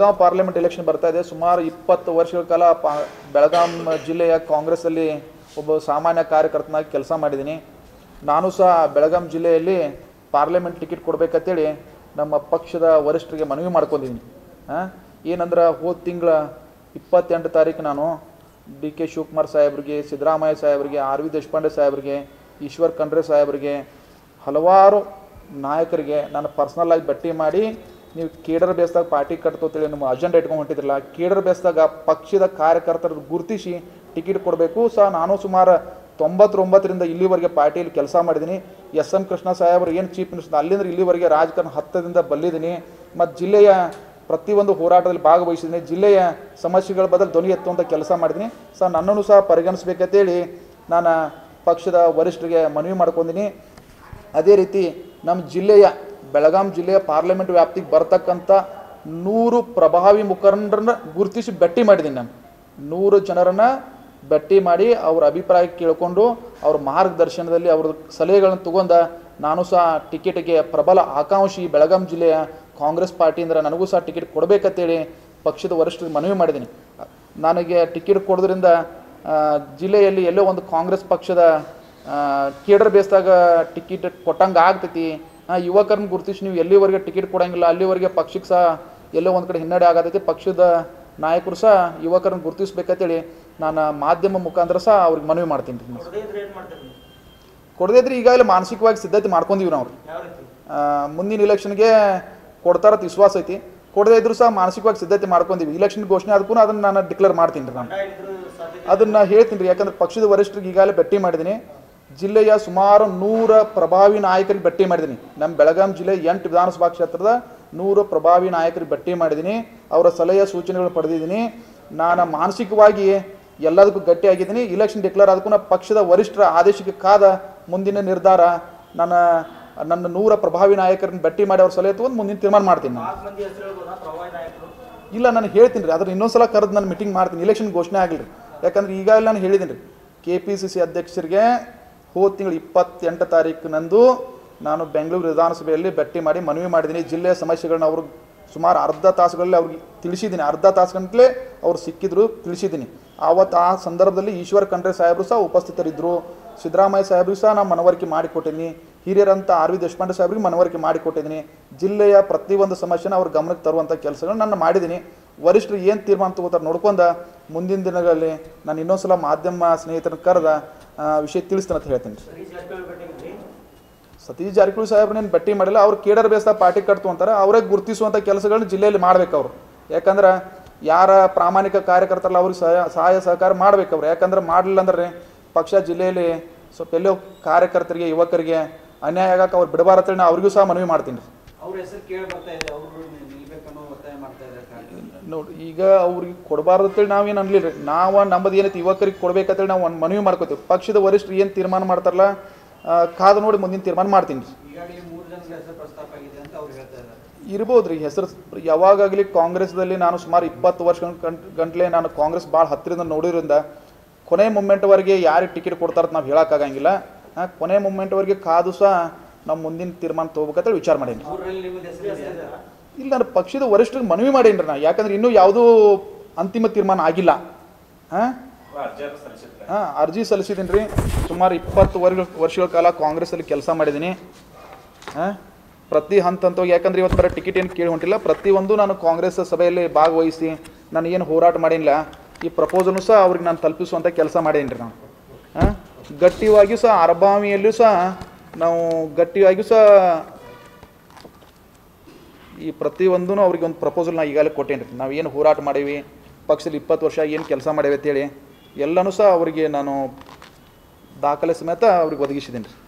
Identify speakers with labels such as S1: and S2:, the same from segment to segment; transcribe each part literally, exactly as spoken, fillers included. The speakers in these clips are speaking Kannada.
S1: ಬೆಳಗಾಂ ಪಾರ್ಲಿಮೆಂಟ್ ಎಲೆಕ್ಷನ್ ಬರ್ತಾ ಇದೆ. ಸುಮಾರು ಇಪ್ಪತ್ತು ವರ್ಷಗಳ ಕಾಲ ಪಾ ಬೆಳಗಾಂ ಜಿಲ್ಲೆಯ ಕಾಂಗ್ರೆಸ್ಸಲ್ಲಿ ಒಬ್ಬ ಸಾಮಾನ್ಯ ಕಾರ್ಯಕರ್ತನಾಗಿ ಕೆಲಸ ಮಾಡಿದ್ದೀನಿ. ನಾನು ಸಹ ಬೆಳಗಾಂ ಜಿಲ್ಲೆಯಲ್ಲಿ ಪಾರ್ಲಿಮೆಂಟ್ ಟಿಕೆಟ್ ಕೊಡಬೇಕಂತೇಳಿ ನಮ್ಮ ಪಕ್ಷದ ವರಿಷ್ಠರಿಗೆ ಮನವಿ ಮಾಡ್ಕೊಂಡಿದ್ದೀನಿ. ಹಾಂ ಏನಂದ್ರೆ ಹೋದ ತಿಂಗಳ ಇಪ್ಪತ್ತೆಂಟು ತಾರೀಕು ನಾನು ಡಿ ಕೆ ಶಿವಕುಮಾರ್ ಸಾಹೇಬ್ರಿಗೆ, ಸಿದ್ದರಾಮಯ್ಯ ಸಾಹೇಬ್ರಿಗೆ, ಆರ್ ವಿ ದೇಶಪಾಂಡೆ ಸಾಹೇಬ್ರಿಗೆ, ಈಶ್ವರ್ ಖಂಡ್ರೆ ಸಾಹೇಬ್ರಿಗೆ, ಹಲವಾರು ನಾಯಕರಿಗೆ ನಾನು ಪರ್ಸ್ನಲ್ಲಾಗಿ ಭೇಟಿ ಮಾಡಿ, ನೀವು ಕೇಡರ್ ಬೇಸ್ದಾಗ ಪಾರ್ಟಿ ಕಟ್ತೋತೇಳಿ ನಮ್ಮ ಅಜೆಂಡಾ ಇಟ್ಕೊಂಡು ಹೊಂಟಿದ್ರಲ್ಲ, ಕೇಡರ್ ಬೇಸ್ದಾಗ ಪಕ್ಷದ ಕಾರ್ಯಕರ್ತರು ಗುರುತಿಸಿ ಟಿಕೆಟ್ ಕೊಡಬೇಕು. ಸಹ ನಾನು ಸುಮಾರು ತೊಂಬತ್ತೊಂಬತ್ತರಿಂದ ಇಲ್ಲಿವರೆಗೆ ಪಾರ್ಟಿಯಲ್ಲಿ ಕೆಲಸ ಮಾಡಿದ್ದೀನಿ. ಎಸ್ ಎಂ ಕೃಷ್ಣ ಸಾಹೇಬರು ಏನು ಚೀಫ್ ಮಿನಿಸ್ಟರ್ ಅಲ್ಲಿಂದ ಇಲ್ಲಿವರೆಗೆ ರಾಜಕಾರಣ ಹತ್ತದಿಂದ ಬಲ್ಲಿದ್ದೀನಿ. ಮತ್ತು ಜಿಲ್ಲೆಯ ಪ್ರತಿಯೊಂದು ಹೋರಾಟದಲ್ಲಿ ಭಾಗವಹಿಸಿದ್ದೀನಿ. ಜಿಲ್ಲೆಯ ಸಮಸ್ಯೆಗಳ ಬದಲು ಧ್ವನಿ ಎತ್ತುವಂಥ ಕೆಲಸ ಮಾಡಿದ್ದೀನಿ. ಸಹ ನನ್ನನ್ನು ಸಹ ಪರಿಗಣಿಸಬೇಕಂತೇಳಿ ನಾನು ಪಕ್ಷದ ವರಿಷ್ಠರಿಗೆ ಮನವಿ ಮಾಡ್ಕೊಂಡಿನಿ. ಅದೇ ರೀತಿ ನಮ್ಮ ಜಿಲ್ಲೆಯ ಬೆಳಗಾಂ ಜಿಲ್ಲೆಯ ಪಾರ್ಲಿಮೆಂಟ್ ವ್ಯಾಪ್ತಿಗೆ ಬರ್ತಕ್ಕಂಥ ನೂರು ಪ್ರಭಾವಿ ಮುಖಂಡರನ್ನ ಗುರುತಿಸಿ ಭೇಟಿ ಮಾಡಿದ್ದೀನಿ. ನಾನು ನೂರು ಜನರನ್ನು ಭೇಟಿ ಮಾಡಿ ಅವ್ರ ಅಭಿಪ್ರಾಯ ಕೇಳಿಕೊಂಡು ಅವ್ರ ಮಾರ್ಗದರ್ಶನದಲ್ಲಿ ಅವ್ರ ಸಲಹೆಗಳನ್ನು ತಗೊಂಡ ನಾನು ಸಹ ಟಿಕೆಟಿಗೆ ಪ್ರಬಲ ಆಕಾಂಕ್ಷಿ ಬೆಳಗಾಂ ಜಿಲ್ಲೆಯ ಕಾಂಗ್ರೆಸ್ ಪಾರ್ಟಿಯಿಂದ ನನಗೂ ಸಹ ಟಿಕೆಟ್ ಕೊಡಬೇಕಂತೇಳಿ ಪಕ್ಷದ ವರಿಷ್ಠರಿಗೆ ಮನವಿ ಮಾಡಿದ್ದೀನಿ. ನನಗೆ ಟಿಕೆಟ್ ಕೊಡೋದ್ರಿಂದ ಜಿಲ್ಲೆಯಲ್ಲಿ ಎಲ್ಲೋ ಒಂದು ಕಾಂಗ್ರೆಸ್ ಪಕ್ಷದ ಕೇಡರ್ ಬೇಸ್ದಾಗ ಟಿಕೆಟ್ ಕೊಟ್ಟಂಗೆ ಆಗ್ತೈತಿ. ಯುವಕರನ್ನ ಗುರುತಿಸಿ ನೀವು ಎಲ್ಲಿವರೆಗೆ ಟಿಕೆಟ್ ಕೊಡೋಂಗಿಲ್ಲ ಅಲ್ಲಿವರೆಗೆ ಪಕ್ಷಕ್ಕೆ ಸಹ ಎಲ್ಲೋ ಒಂದು ಕಡೆ ಹಿನ್ನಡೆ ಆಗತೈತಿ. ಪಕ್ಷದ ನಾಯಕರು ಸಹ ಯುವಕರನ್ನ ಗುರುತಿಸ್ಬೇಕಂತೇಳಿ ನಾನು ಮಾಧ್ಯಮ ಮುಖಾಂತರ ಸಹ ಅವ್ರಿಗೆ ಮನವಿ ಮಾಡ್ತೀನಿ. ಕೊಡದಿದ್ರೆ ಈಗಾಗಲೇ ಮಾನಸಿಕವಾಗಿ ಸಿದ್ಧತೆ ಮಾಡ್ಕೊಂಡಿವಿ ನಾವು. ಮುಂದಿನ ಇಲೆಕ್ಷನ್ಗೆ ಕೊಡ್ತಾರತ್ ವಿಶ್ವಾಸ ಐತಿ. ಕೊಡದೇ ಇದ್ರು ಸಹ ಮಾನಸಿಕವಾಗಿ ಸಿದ್ಧತೆ ಮಾಡ್ಕೊಂಡಿವಿ. ಇಲೆಕ್ಷನ್ ಘೋಷಣೆ ಅದಕ್ಕೂ ಅದನ್ನು ನಾನು ಡಿಕ್ಲೇರ್ ಮಾಡ್ತೀನಿ ರೀ. ನಾನು ಅದನ್ನು ಹೇಳ್ತೀನಿ ರೀ, ಯಾಕಂದ್ರೆ ಪಕ್ಷದ ವರಿಷ್ಠರಿಗೆ ಈಗಾಗಲೇ ಭೇಟಿ ಮಾಡಿದ್ದೀನಿ. ಜಿಲ್ಲೆಯ ಸುಮಾರು ನೂರ ಪ್ರಭಾವಿ ನಾಯಕರಿಗೆ ಭೇಟಿ ಮಾಡಿದ್ದೀನಿ. ನಮ್ಮ ಬೆಳಗಾಂ ಜಿಲ್ಲೆ ಎಂಟು ವಿಧಾನಸಭಾ ಕ್ಷೇತ್ರದ ನೂರು ಪ್ರಭಾವಿ ನಾಯಕರಿಗೆ ಭೇಟಿ ಮಾಡಿದ್ದೀನಿ. ಅವರ ಸಲಹೆಯ ಸೂಚನೆಗಳು ಪಡೆದಿದ್ದೀನಿ. ನಾನು ಮಾನಸಿಕವಾಗಿ ಎಲ್ಲದಕ್ಕೂ ಗಟ್ಟಿಯಾಗಿದ್ದೀನಿ. ಇಲೆಕ್ಷನ್ ಡಿಕ್ಲೇರ್ ಅದಕ್ಕೂ ನಾನು ಪಕ್ಷದ ವರಿಷ್ಠರ ಆದೇಶಕ್ಕೆ ಕಾದ ಮುಂದಿನ ನಿರ್ಧಾರ ನಾನು ನನ್ನ ನೂರ ಪ್ರಭಾವಿ ನಾಯಕರನ್ನ ಭೇಟಿ ಮಾಡಿ ಅವ್ರ ಸಲಹೆ ತೊಗೊಂಡು ಮುಂದಿನ ತೀರ್ಮಾನ ಮಾಡ್ತೀನಿ. ಇಲ್ಲ ನಾನು ಹೇಳ್ತೀನಿ ರೀ, ಅದ್ರ ಇನ್ನೊಂದು ಸಲ ಕರೆದು ನಾನು ಮೀಟಿಂಗ್ ಮಾಡ್ತೀನಿ. ಇಲೆಕ್ಷನ್ ಘೋಷಣೆ ಆಗಲಿ. ಯಾಕಂದ್ರೆ ಈಗಾಗಲೇ ನಾನು ಹೇಳಿದ್ದೀನಿ ರೀ, ಕೆ ಪಿ ಸಿ ಸಿ ಅಧ್ಯಕ್ಷರಿಗೆ ಹೋದ ತಿಂಗಳು ಇಪ್ಪತ್ತೆಂಟು ತಾರೀಕಿನಂದು ನಾನು ಬೆಂಗಳೂರು ವಿಧಾನಸಭೆಯಲ್ಲಿ ಭೇಟಿ ಮಾಡಿ ಮನವಿ ಮಾಡಿದ್ದೀನಿ. ಜಿಲ್ಲೆಯ ಸಮಸ್ಯೆಗಳನ್ನ ಅವ್ರಿಗೆ ಸುಮಾರು ಅರ್ಧ ತಾಸುಗಳಲ್ಲಿ ಅವ್ರಿಗೆ ತಿಳಿಸಿದ್ದೀನಿ. ಅರ್ಧ ತಾಸುಗಂಟಲೇ ಅವ್ರು ಸಿಕ್ಕಿದ್ರು, ತಿಳಿಸಿದ್ದೀನಿ. ಆವತ್ತು ಆ ಸಂದರ್ಭದಲ್ಲಿ ಈಶ್ವರ್ ಖಂಡ್ರೆ ಸಾಹೇಬರು ಸಹ ಉಪಸ್ಥಿತರಿದ್ದರು. ಸಿದ್ದರಾಮಯ್ಯ ಸಾಹೇಬರು ಸಹ ನಾನು ಮನವರಿಕೆ ಮಾಡಿಕೊಟ್ಟಿದ್ದೀನಿ. ಹಿರಿಯರಂಥ ಆರ್ ವಿ ದೇಶಪಾಂಡೆ ಸಾಹೇಬ್ರಿಗೆ ಮನವರಿಕೆ ಮಾಡಿಕೊಟ್ಟಿದ್ದೀನಿ. ಜಿಲ್ಲೆಯ ಪ್ರತಿಯೊಂದು ಸಮಸ್ಯೆನ ಅವ್ರ ಗಮನಕ್ಕೆ ತರುವಂಥ ಕೆಲಸಗಳು ನಾನು ಮಾಡಿದ್ದೀನಿ. ವರಿಷ್ಠರು ಏನು ತೀರ್ಮಾನ ತಗೋತಾರೆ ನೋಡ್ಕೊಂಡ ಮುಂದಿನ ದಿನಗಳಲ್ಲಿ ನಾನು ಇನ್ನೊಂದು ಸಲ ಮಾಧ್ಯಮ ಸ್ನೇಹಿತರನ್ನ ಕರೆದ ವಿಷಯ ತಿಳಿಸ್ತಾನೆ ಅಂತ ಹೇಳ್ತೀನಿ. ಸತೀಶ್ ಜಾರಕಿಹೊಳಿ ಸಾಹೇಬ್ರನ್ನೇನು ಭೇಟಿ ಮಾಡಿಲ್ಲ. ಅವ್ರು ಕೇಡರ್ ಬೇಸ್ದಾಗ ಪಾರ್ಟಿ ಕಟ್ತು ಅಂತಾರೆ. ಅವರೇ ಗುರುತಿಸುವಂಥ ಕೆಲಸಗಳನ್ನ ಜಿಲ್ಲೆಯಲ್ಲಿ ಮಾಡ್ಬೇಕು ಅವರು. ಯಾಕಂದ್ರೆ ಯಾರ ಪ್ರಾಮಾಣಿಕ ಕಾರ್ಯಕರ್ತರಲ್ಲ ಅವ್ರಿಗೆ ಸಹಾಯ ಸಹಾಯ ಸಹಕಾರ ಮಾಡ್ಬೇಕು ಅವ್ರು. ಯಾಕಂದ್ರೆ ಮಾಡಲಿಲ್ಲ ಅಂದ್ರೆ ಪಕ್ಷ ಜಿಲ್ಲೆಯಲ್ಲಿ ಸ್ವಲ್ಪ ಎಲ್ಲೋ ಕಾರ್ಯಕರ್ತರಿಗೆ ಯುವಕರಿಗೆ ಅನ್ಯಾಯ ಆಗಕ್ಕೆ ಅವ್ರು ಬಿಡಬಾರತ್ತೇಳಿ ನಾ ಅವ್ರಿಗೂ ಸಹ ಮನವಿ ಮಾಡ್ತೀನಿ ರೀ. ನೋಡಿ, ಈಗ ಅವ್ರಿಗೆ ಕೊಡಬಾರ್ದು ಅಂತೇಳಿ ನಾವೇನು ಅನ್ಲಿಲ್ಲ ರೀ. ನಾವು ನಮ್ಮದು ಏನೈತಿ ಯುವಕರಿಗೆ ಕೊಡ್ಬೇಕಂತೇಳಿ ನಾವು ಒಂದು ಮನವಿ ಮಾಡ್ಕೋತೀವಿ. ಪಕ್ಷದ ವರಿಷ್ಠರು ಏನು ತೀರ್ಮಾನ ಮಾಡ್ತಾರಲ್ಲ ಕಾದು ನೋಡಿ ಮುಂದಿನ ತೀರ್ಮಾನ ಮಾಡ್ತೀನಿ ರೀ. ಇರ್ಬೋದು ರೀ ಹೆಸರು. ಯಾವಾಗಲಿ ಕಾಂಗ್ರೆಸ್ದಲ್ಲಿ ನಾನು ಸುಮಾರು ಇಪ್ಪತ್ತು ವರ್ಷ ಗಂಟ್ಲೆ ನಾನು ಕಾಂಗ್ರೆಸ್ ಭಾಳ ಹತ್ತಿರದಿಂದ ನೋಡಿರೋದ್ರಿಂದ ಕೊನೆ ಮೂಮೆಂಟ್ವರೆಗೆ ಯಾರಿಗೆ ಟಿಕೆಟ್ ಕೊಡ್ತಾರಂತ ನಾವು ಹೇಳೋಕ್ಕಾಗಂಗಿಲ್ಲ. ಕೊನೆ ಮೂಮೆಂಟ್ವರೆಗೆ ಕಾದು ಸಹ ನಾವು ಮುಂದಿನ ತೀರ್ಮಾನ ತೊಗೋಬೇಕಂತೇಳಿ ವಿಚಾರ ಮಾಡೀನಿ. ಇಲ್ಲ, ನಾನು ಪಕ್ಷದ ವರಿಷ್ಠರಿಗೆ ಮನವಿ ಮಾಡೀನಿ ರೀ ನಾ. ಯಾಕಂದ್ರೆ ಇನ್ನೂ ಯಾವುದೂ ಅಂತಿಮ ತೀರ್ಮಾನ ಆಗಿಲ್ಲ. ಹಾಂ ಹಾಂ ಅರ್ಜಿ ಸಲ್ಲಿಸಿದ್ದೀನಿ ರೀ. ಸುಮಾರು ಇಪ್ಪತ್ತು ವರ್ಷ ವರ್ಷಗಳ ಕಾಲ ಕಾಂಗ್ರೆಸ್ಸಲ್ಲಿ ಕೆಲಸ ಮಾಡಿದ್ದೀನಿ. ಹಾಂ ಪ್ರತಿ ಹಂತ ಹಂತವಾಗಿ, ಯಾಕಂದ್ರೆ ಇವತ್ತು ಬರೋ ಟಿಕೆಟ್ ಏನು ಕೇಳಿ ಹೊಂಟಿಲ್ಲ. ಪ್ರತಿಯೊಂದು ನಾನು ಕಾಂಗ್ರೆಸ್ ಸಭೆಯಲ್ಲಿ ಭಾಗವಹಿಸಿ ನಾನು ಏನು ಹೋರಾಟ ಮಾಡಿಲ್ಲ. ಈ ಪ್ರಪೋಸಲ್ನು ಸಹ ಅವ್ರಿಗೆ ನಾನು ತಲುಪಿಸುವಂಥ ಕೆಲಸ ಮಾಡೀನಿ ರೀ ನಾನು. ಹಾಂ ಗಟ್ಟಿಯಾಗಿಯೂ ಸಹ ಅರಬಾವಿಯಲ್ಲಿಯೂ ಸಹ ನಾವು ಗಟ್ಟಿಯಾಗಿಯೂ ಸಹ ಈ ಪ್ರತಿಯೊಂದೂ ಅವ್ರಿಗೆ ಒಂದು ಪ್ರಪೋಸಲ್ ನಾವು ಈಗಾಗಲೇ ಕೊಟ್ಟೇನಿ ರೀ. ನಾವು ಏನು ಹೋರಾಟ ಮಾಡೀವಿ, ಪಕ್ಷದಲ್ಲಿ ಇಪ್ಪತ್ತು ವರ್ಷ ಏನು ಕೆಲಸ ಮಾಡೇವಿ ಅಂತೇಳಿ ಎಲ್ಲನೂ ಸಹ ಅವರಿಗೆ ನಾನು ದಾಖಲೆ ಸಮೇತ ಅವ್ರಿಗೆ ಒದಗಿಸಿದ್ದೀನಿ ರೀ.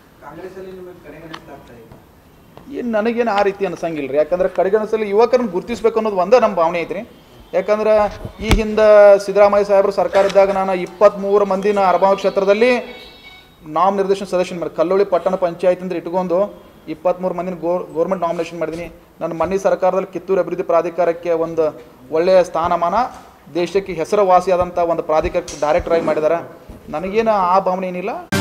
S1: ಏನು ನನಗೇನು ಆ ರೀತಿ ಅನ್ಸಂಗಿಲ್ಲ ರೀ. ಯಾಕಂದ್ರೆ ಕಡೆಗಣಿಸಲು ಯುವಕರನ್ನ ಗುರುತಿಸ್ಬೇಕು ಅನ್ನೋದು ಒಂದೇ ನಮ್ಮ ಭಾವನೆ ಐತ್ರಿ. ಯಾಕಂದ್ರೆ ಈ ಹಿಂದೆ ಸಿದ್ದರಾಮಯ್ಯ ಸಾಹೇಬರು ಸರ್ಕಾರ ಇದ್ದಾಗ ನಾನು ಇಪ್ಪತ್ತ್ಮೂರು ಮಂದಿನ ಅರಬಾವಿ ಕ್ಷೇತ್ರದಲ್ಲಿ ನಾಮ ನಿರ್ದೇಶನ ಸದಸ್ಯನ ಮಾಡಿ ಕಲ್ಲೋಳಿ ಪಟ್ಟಣ ಪಂಚಾಯತಿಂದ ಇಟ್ಕೊಂಡು ಇಪ್ಪತ್ತ್ಮೂರು ಮಂದಿನ ಗೋ ಗೌರ್ಮೆಂಟ್ ನಾಮಿನೇಷನ್ ಮಾಡಿದ್ದೀನಿ. ನನ್ನ ಮನೆ ಸರ್ಕಾರದಲ್ಲಿ ಕಿತ್ತೂರು ಅಭಿವೃದ್ಧಿ ಪ್ರಾಧಿಕಾರಕ್ಕೆ ಒಂದು ಒಳ್ಳೆಯ ಸ್ಥಾನಮಾನ, ದೇಶಕ್ಕೆ ಹೆಸರುವಾಸಿಯಾದಂಥ ಒಂದು ಪ್ರಾಧಿಕಾರಕ್ಕೆ ಡೈರೆಕ್ಟರ್ ಆಗಿ ಮಾಡಿದ್ದಾರೆ. ನನಗೇನು ಆ ಭಾವನೆ ಏನಿಲ್ಲ.